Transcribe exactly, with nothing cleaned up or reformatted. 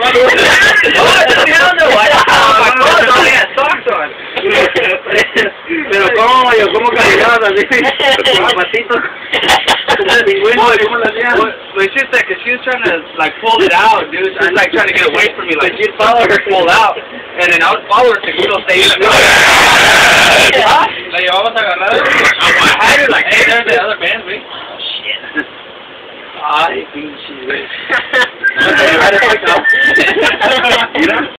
Pero cómo, yo, cómo caminabas así, con los patitos, como el pingüino, ¿cómo lo hacías? My sister, cause she was trying to like pull it out, dude. She was like trying to get away from me, like she'd follow her pull out, and then I would follow her to go stay. La llevamos agarrada. I had her like, hey, there's the other band, güey. Ay, pinche, güey.